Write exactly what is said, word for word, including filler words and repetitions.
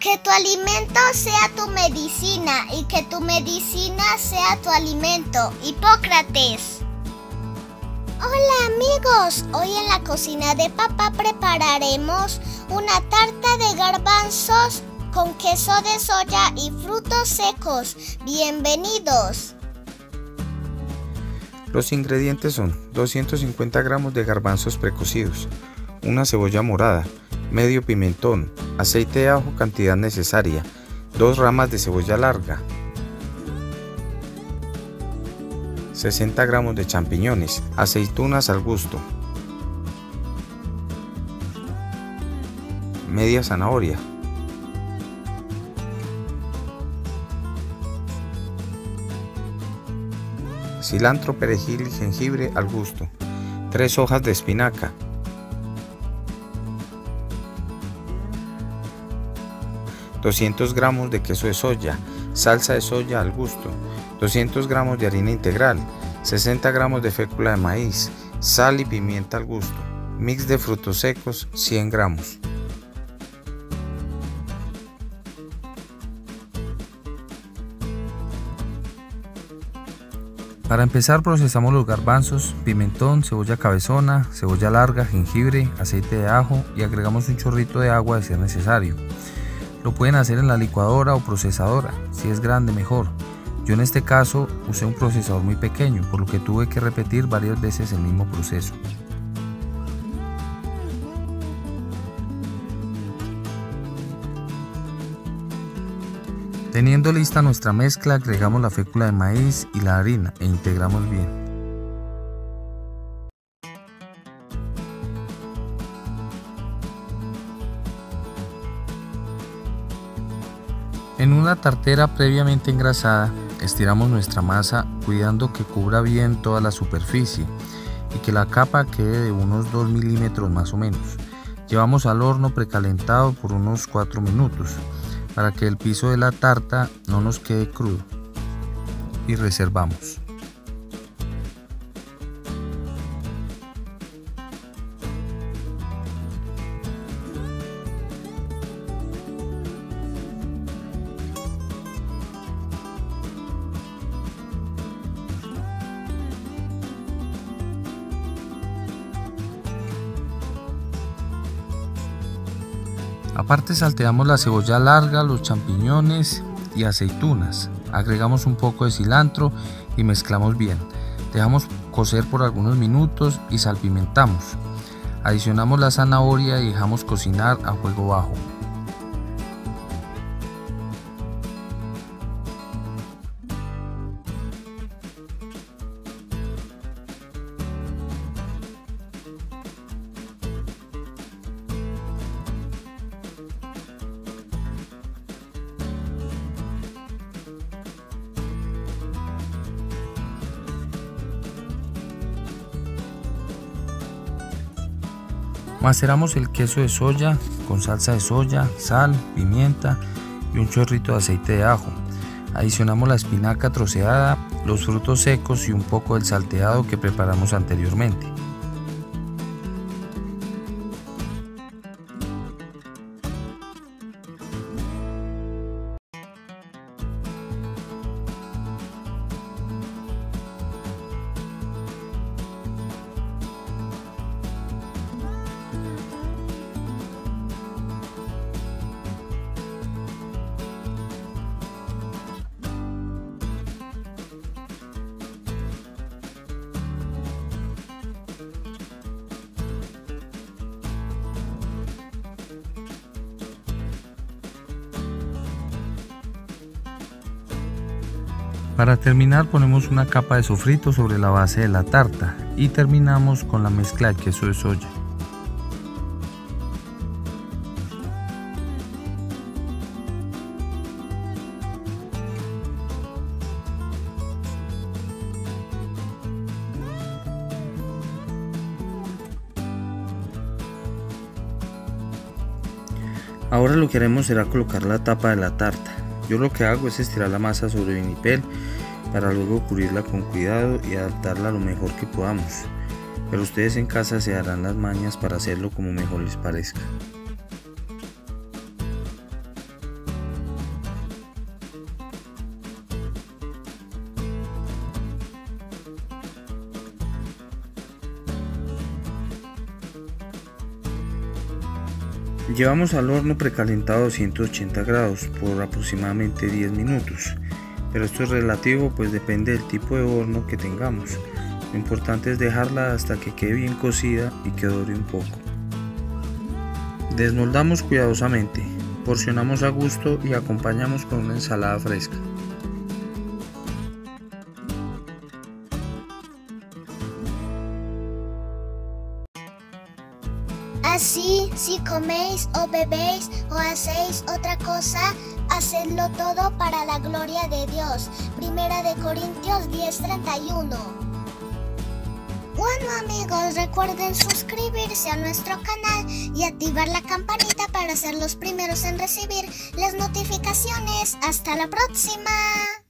Que tu alimento sea tu medicina y que tu medicina sea tu alimento. Hipócrates. Hola amigos, hoy en la cocina de papá prepararemos una tarta de garbanzos con queso de soya y frutos secos. Bienvenidos. Los ingredientes son doscientos cincuenta gramos de garbanzos precocidos, una cebolla morada, medio pimentón, aceite de ajo cantidad necesaria, dos ramas de cebolla larga, sesenta gramos de champiñones, aceitunas al gusto, media zanahoria, cilantro, perejil y jengibre al gusto, tres hojas de espinaca, doscientos gramos de queso de soya, salsa de soya al gusto, doscientos gramos de harina integral, sesenta gramos de fécula de maíz, sal y pimienta al gusto, mix de frutos secos cien gramos. Para empezar procesamos los garbanzos, pimentón, cebolla cabezona, cebolla larga, jengibre, aceite de ajo y agregamos un chorrito de agua de ser necesario. Lo pueden hacer en la licuadora o procesadora, si es grande mejor. Yo en este caso usé un procesador muy pequeño, por lo que tuve que repetir varias veces el mismo proceso. Teniendo lista nuestra mezcla, agregamos la fécula de maíz y la harina e integramos bien. En una tartera previamente engrasada, estiramos nuestra masa cuidando que cubra bien toda la superficie y que la capa quede de unos dos milímetros más o menos. Llevamos al horno precalentado por unos cuatro minutos para que el piso de la tarta no nos quede crudo y reservamos. Aparte salteamos la cebolla larga, los champiñones y aceitunas. Agregamos un poco de cilantro y mezclamos bien. Dejamos cocer por algunos minutos y salpimentamos. Adicionamos la zanahoria y dejamos cocinar a fuego bajo. Maceramos el queso de soya con salsa de soya, sal, pimienta y un chorrito de aceite de ajo. Adicionamos la espinaca troceada, los frutos secos y un poco del salteado que preparamos anteriormente. Para terminar ponemos una capa de sofrito sobre la base de la tarta y terminamos con la mezcla de queso de soya. Ahora lo que haremos será colocar la tapa de la tarta. Yo lo que hago es estirar la masa sobre vinipel para luego cubrirla con cuidado y adaptarla lo mejor que podamos, pero ustedes en casa se darán las mañas para hacerlo como mejor les parezca. Llevamos al horno precalentado a doscientos ochenta grados por aproximadamente diez minutos, pero esto es relativo, pues depende del tipo de horno que tengamos. Lo importante es dejarla hasta que quede bien cocida y que dore un poco. Desmoldamos cuidadosamente, porcionamos a gusto y acompañamos con una ensalada fresca. Así, si coméis o bebéis o hacéis otra cosa, hacedlo todo para la gloria de Dios. Primera de Corintios diez treinta y uno. Bueno amigos, recuerden suscribirse a nuestro canal y activar la campanita para ser los primeros en recibir las notificaciones. ¡Hasta la próxima!